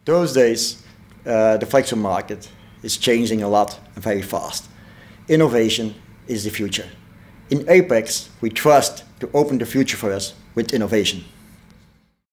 Those days, the flexo market is changing a lot and very fast. Innovation is the future. In Apex, we trust to open the future for us with innovation.